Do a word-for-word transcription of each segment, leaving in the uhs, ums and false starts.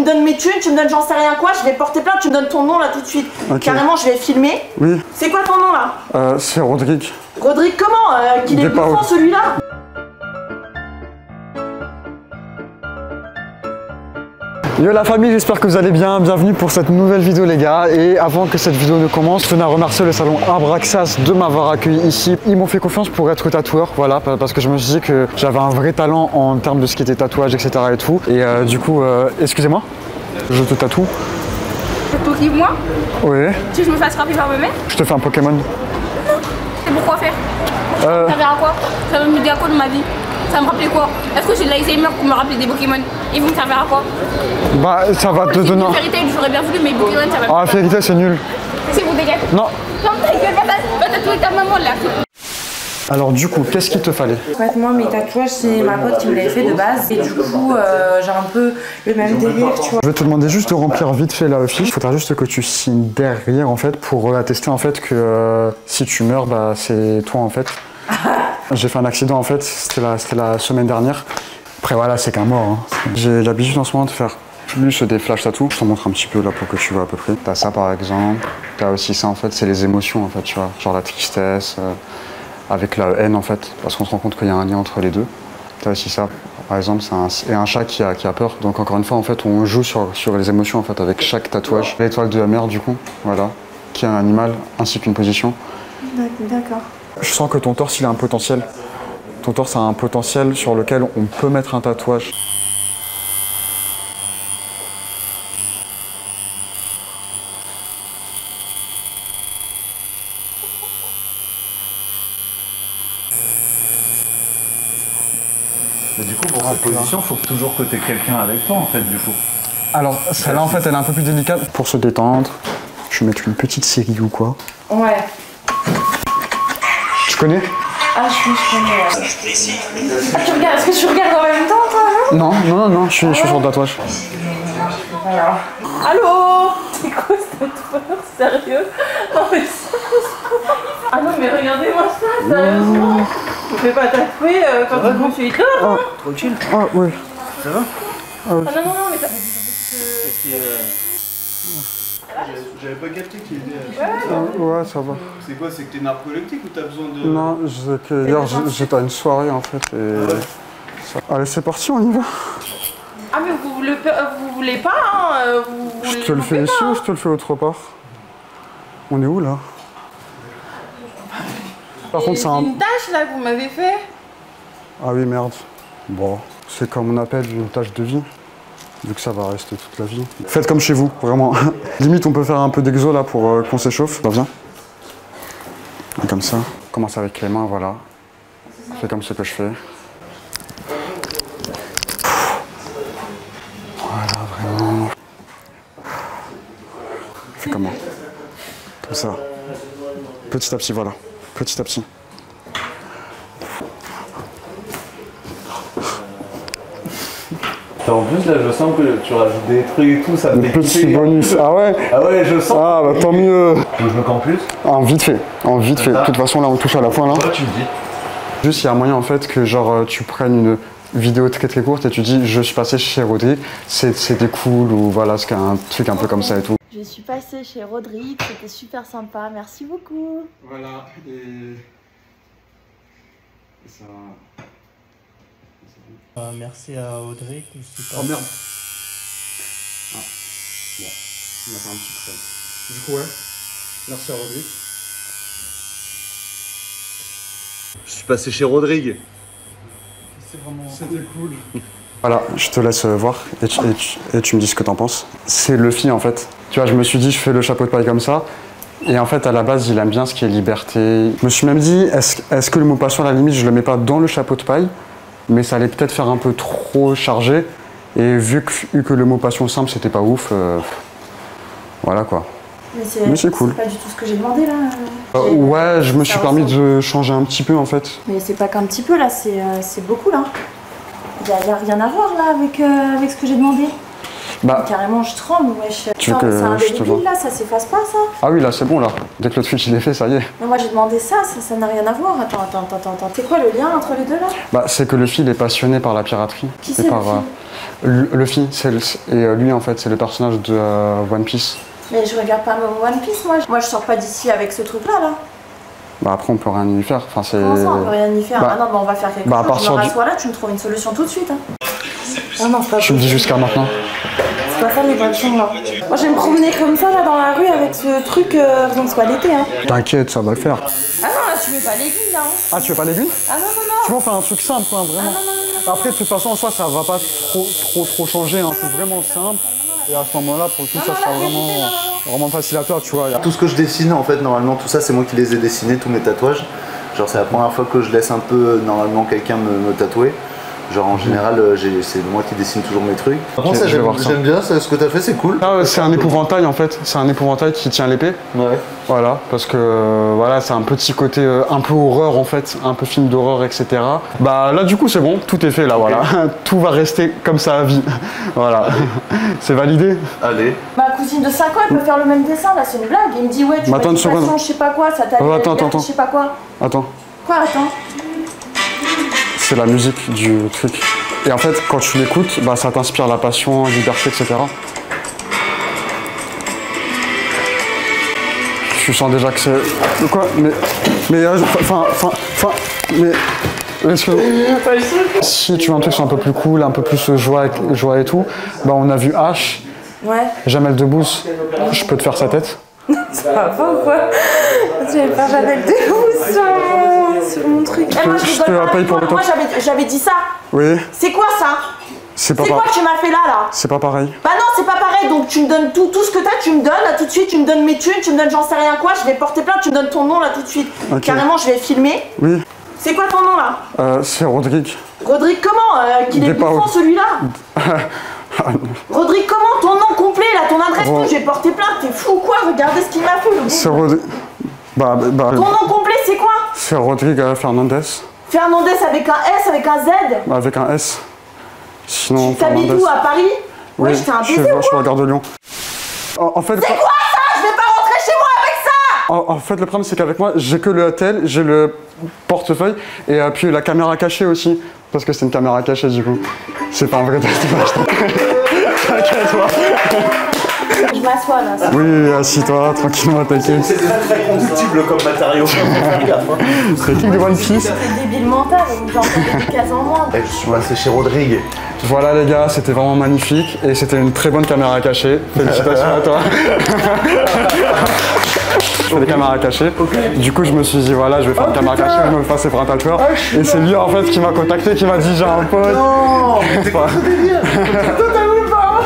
donnes mes thunes, tu me donnes j'en sais rien quoi, je vais porter plainte, tu me donnes ton nom là tout de suite. Okay. Carrément, je vais filmer. Oui. C'est quoi ton nom là? Euh, c'est Rodrigue. Rodrigue comment euh, Qu'il est bouffant celui-là? Yo la famille, j'espère que vous allez bien, bienvenue pour cette nouvelle vidéo les gars. Et avant que cette vidéo ne commence, je tenais à remercier le salon Abraxas de m'avoir accueilli ici. Ils m'ont fait confiance pour être tatoueur, voilà, parce que je me suis dit que j'avais un vrai talent en termes de ce qui était tatouage, et cetera et tout. Et euh, du coup, euh, excusez-moi, je te tatoue. Tatoues moi? Oui. Tu veux que je me fasse frapper par ma mère? Je te fais un Pokémon. Non. Et pourquoi faire? euh... Ça verra à quoi? Ça va me dire à quoi de ma vie? Ça me rappelait quoi? Est-ce que j'ai de l'Alzheimer pour me rappeler des Pokémon? Ils vont me servir à quoi? Bah ça va te donner... Fairy Tail, j'aurais bien voulu, mais Pokémon ça va. Ah Fairy Tail c'est nul. C'est vous dégage. Non. Non ta gueule, va tatouer ta maman là. Alors du coup, qu'est-ce qu'il te fallait? En fait, moi mes tatouages c'est ma pote qui me l'avait fait de base. Et du coup euh, j'ai un peu le même délire, tu vois. Je vais te demander juste de remplir vite fait la fiche. Il faudra juste que tu signes derrière en fait pour attester en fait que euh, si tu meurs, bah c'est toi en fait. J'ai fait un accident en fait, c'était la, la semaine dernière. Après voilà, c'est qu'un mort. Hein. J'ai l'habitude en ce moment de faire plus des flash tattoos. Je t'en montre un petit peu là pour que tu vois à peu près. T'as ça par exemple, t'as aussi ça en fait, c'est les émotions en fait, tu vois. Genre la tristesse, euh, avec la haine en fait, parce qu'on se rend compte qu'il y a un lien entre les deux. T'as aussi ça, par exemple, c'est un, un chat qui a, qui a peur. Donc encore une fois en fait, on joue sur, sur les émotions en fait avec chaque tatouage. L'étoile de la mer du coup, voilà, qui est un animal ainsi qu'une position. D'accord. Je sens que ton torse il a un potentiel. Ton torse a un potentiel sur lequel on peut mettre un tatouage. Mais du coup, pour cette position, il faut toujours que tu aies quelqu'un avec toi en fait, du coup. Alors, celle-là en fait, elle est un peu plus délicate. Pour se détendre, je vais mettre une petite série ou quoi. Ouais. Tu connais? Ah, je, je connais. Ah, tu regardes, est-ce que tu regardes en même temps, toi? Non, non, non, non, je suis, ah ouais. je suis sur le tatouage. Alors. Allô? C'est quoi ce tatouage? Sérieux? Non, mais ça. Ah non, mais regardez-moi ça, sérieusement. Je me fais pas tatouer euh, quand je me suis idole. Ah, tranquille. Ah, oui. Ça va? Ah, oui. Ah non, non, non, mais ça. Qu'est-ce qui est. J'avais pas capté qu'il était. Ouais, ah, ouais, ça va. C'est quoi? C'est que t'es narcoleptique ou t'as besoin de. Non, que hier j'étais à une soirée en fait. Et... Ah ouais. ça... Allez, c'est parti, on y va. Ah, mais vous voulez, vous voulez pas, hein? Vous je te le fais ici ou je te le fais autre part? On est où là? Par contre, c'est un... une tâche là que vous m'avez fait. Ah oui, merde. Bon, c'est comme on appelle une tâche de vie. Vu que ça va rester toute la vie. Faites comme chez vous, vraiment. Limite, on peut faire un peu d'exo là pour euh, qu'on s'échauffe. Bah, viens. Comme ça. Commence avec les mains, voilà. Fais comme ce que je fais. Voilà, vraiment. Fais comment? Comme ça. Petit à petit, voilà. Petit à petit. En plus là je sens que tu rajoutes des trucs et tout, ça me fait petit bonus. Ah ouais? Ah ouais, je sens. Ah bah tant mieux. Je me campe plus? Ah, vite fait, en vite fait. De toute façon là on touche à la fin là. Ouais, tu me dis. Juste il y a un moyen en fait que genre tu prennes une vidéo très très courte et tu dis je suis passé chez Rodrigue, c'était cool ou voilà, c'est un truc un peu comme ça et tout. Je suis passée chez Rodrigue, c'était super sympa, merci beaucoup. Voilà, et, et ça... Euh, merci à Audrey. Oh merde. Ah, bon, on a fait un petit problème. Du coup, ouais, merci à Rodrigue. Je suis passé chez Rodrigue. C'est vraiment... C'était cool. Voilà, je te laisse voir et tu, et tu, et tu me dis ce que t'en penses. C'est Luffy en fait. Tu vois, je me suis dit, je fais le chapeau de paille comme ça. Et en fait, à la base, il aime bien ce qui est liberté. Je me suis même dit, est-ce est-ce que le mot passion, à la limite, je le mets pas dans le chapeau de paille? Mais ça allait peut-être faire un peu trop chargé. Et vu que, vu que le mot passion simple, c'était pas ouf, euh, voilà quoi. Mais c'est cool. C'est pas du tout ce que j'ai demandé là. Euh, ouais, je me suis permis de changer un petit peu en fait. Mais c'est pas qu'un petit peu là, c'est euh, beaucoup là. Il n'y a, a rien à voir là avec, euh, avec ce que j'ai demandé. Bah, carrément, je tremble, wesh. C'est un débile là, ça s'efface pas ça? Ah oui, là c'est bon là. Dès que le switch il est fait, ça y est. Mais moi j'ai demandé ça, ça n'a rien à voir. Attends, attends, attends, attends. C'est quoi le lien entre les deux là? Bah, c'est que le fil est passionné par la piraterie. Qui c'est par, euh, Luffy, c'est le, et euh, lui en fait c'est le personnage de euh, One Piece. Mais je regarde pas One Piece moi. Moi je sors pas d'ici avec ce truc là là. Bah après on peut rien y faire. Enfin, c'est... Comment ça on peut rien y faire? Bah, ah non bah on va faire quelque bah, chose. Je me du... rassois là, tu me trouves une solution tout de suite. Hein. Ah non, pas tu me dis jusqu'à maintenant. C'est pas ça les vaccins là. Moi je vais me promener comme ça là dans la rue avec ce truc euh, donc c'est pas l'été hein. T'inquiète, ça va le faire. Ah non là tu veux pas l'aiguille là hein. Ah tu veux pas l'aiguille? Ah non non non. Tu veux faire un truc simple hein, vraiment. Ah, non, non, non, non. Après de toute façon en soi ça va pas trop trop trop changer, hein. C'est vraiment simple. Et à ce moment-là, pour le coup, non, ça non, sera la vraiment, vérité, non, non. vraiment facile à faire, tu vois. Tout ce que je dessine, en fait, normalement, tout ça, c'est moi qui les ai dessinés, tous mes tatouages. Genre, c'est la première fois que je laisse un peu, normalement, quelqu'un me, me tatouer. Genre, en général, c'est moi qui dessine toujours mes trucs. Par contre, okay, j'aime bien, ce que t'as fait, c'est cool. Ah, c'est un épouvantail, en fait. C'est un épouvantail qui tient l'épée. Ouais. Voilà, parce que euh, voilà, c'est un petit côté euh, un peu horreur, en fait. Un peu film d'horreur, et cetera. Bah là, du coup, c'est bon. Tout est fait, là, okay. Voilà. Tout va rester comme ça à vie. Voilà. C'est validé. Allez. Ma cousine de cinq ans, elle peut faire le même dessin, là, c'est une blague. Il me dit, ouais, tu bah, vois, je sais pas quoi, ça t'a oh, attends, attends, attends. je sais pas quoi. Attends. Quoi, attends? C'est la musique du truc. Et en fait, quand tu l'écoutes, bah, ça t'inspire la passion, la liberté, et cetera. Tu sens déjà que c'est... Quoi? Mais... Mais... Enfin... Enfin... Enfin... Mais... Est-ce que... Si tu veux un truc un peu plus cool, un peu plus joie et, joie et tout, bah on a vu H. Ouais. Jamel Debbouze. Je peux te faire sa tête? Ça va pas ou quoi? Tu vas faire Jamel Debbouze sur mon, sur mon truc. Je, eh, moi, je, je te paye pour le temps. Moi j'avais dit ça. Oui. C'est quoi ça? C'est quoi que tu m'as fait là là? C'est pas pareil. Bah non, c'est pas pareil, donc tu me donnes tout, tout ce que t'as, tu me donnes là tout de suite, tu me donnes mes thunes, tu me donnes j'en sais rien quoi, je vais porter plainte, tu me donnes ton nom là tout de suite. Okay. Carrément, je vais filmer. Oui. C'est quoi ton nom là? Euh, c'est Rodrigue. Rodrigue comment euh, Qu'il est bouffant celui-là? Rodrigue comment? Ton nom complet là, ton adresse, oh. Tout, je vais porter plainte, t'es fou ou quoi? Regardez ce qu'il m'a fait le C'est Rodrigue. Bah, bah, ton nom complet c'est quoi? C'est Rodrigue Fernandez. Fernandez avec un S, avec un Z? Avec un S. Sinon, tu t'habites où, à Paris? Oui, ouais, je t'ai un baiser je, ou quoi? Je suis à la gare de Lyon. En, en fait, c'est quoi ça? Je vais pas rentrer chez moi avec ça! En, en fait, le problème, c'est qu'avec moi, j'ai que le hôtel, j'ai le portefeuille et euh, puis la caméra cachée aussi. Parce que c'est une caméra cachée, du coup. C'est pas un vrai tatouage. T'inquiète-toi. Je m'assois là. Ça. Oui, assis-toi, tranquillement, t'inquiète. C'est très combustible comme matériau. C'est qui de One Piece? C'est débile mental, genre des cases en moins. Je suis passé chez Rodrigue. Voilà les gars, c'était vraiment magnifique et c'était une très bonne caméra cachée. Félicitations à toi. Je fais des caméras cachées. Okay. Du coup, je me suis dit, voilà, je vais faire oh, une caméra putain. Cachée, je vais me passer pour un tatoueur. Oh, et c'est lui en fait qui m'a contacté, qui m'a dit, j'ai un pote. Non, c'est quoi ce délire? Totalement pas.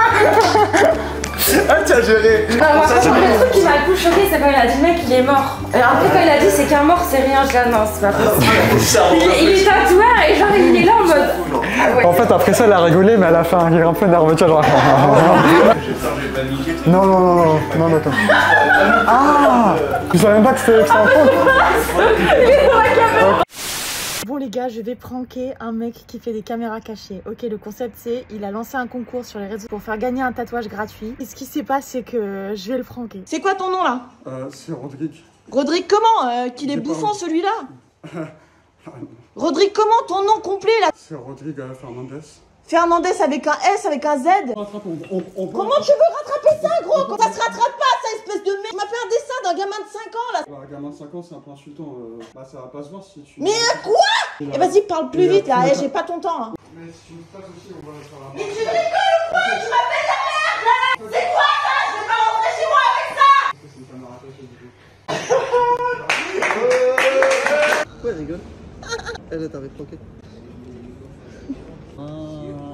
Ah, tiens, géré. Non, moi, par contre, le truc qui m'a le plus choqué, c'est quand il a dit, mec, il est mort. Et après, quand il a dit, c'est qu'un mort, c'est rien, je dis, non, c'est pas possible. il, il est tatoueur et genre, il est là en mode. Ah, ouais. En fait, après ça, elle a rigolé, mais elle a fait un rire un peu nerveux, tu vois, genre. Non, non, non, non, non, d'accord. Ah, je savais même pas que c'était un prank. Il est dans la caméra. Bon les gars, je vais pranker un mec qui fait des caméras cachées. Ok, le concept c'est, il a lancé un concours sur les réseaux pour faire gagner un tatouage gratuit. Et ce qui se passe, c'est que je vais le pranker. C'est quoi ton nom là? Euh, c'est Rodrigue. Rodrigue comment euh, Qu'il est bouffant celui-là? Rodrigue comment? Ton nom complet là? C'est Rodrigue Fernandez. Fernandez avec un S, avec un Z? On, on, on Comment tu veux rattraper ça, gros? Ça se rattrape pas, ça, espèce de merde. Tu m'as fait un dessin d'un gamin de cinq ans, là. Bah, un gamin de cinq ans, c'est un peu insultant. Euh... Bah, ça va pas se voir si tu... Mais quoi? Et eh, vas-y, parle plus vite, là. Eh, j'ai pas ton temps, hein. Mais si tu me passes aussi, on va la faire là. Mais tu rigoles ou quoi? Tu m'as fait de la merde, là. C'est quoi, ça? Je vais pas rentrer chez moi avec ça. C'est une caméra cachée, du coup. Pourquoi elle rigole? Elle t'avait croqué. Ah.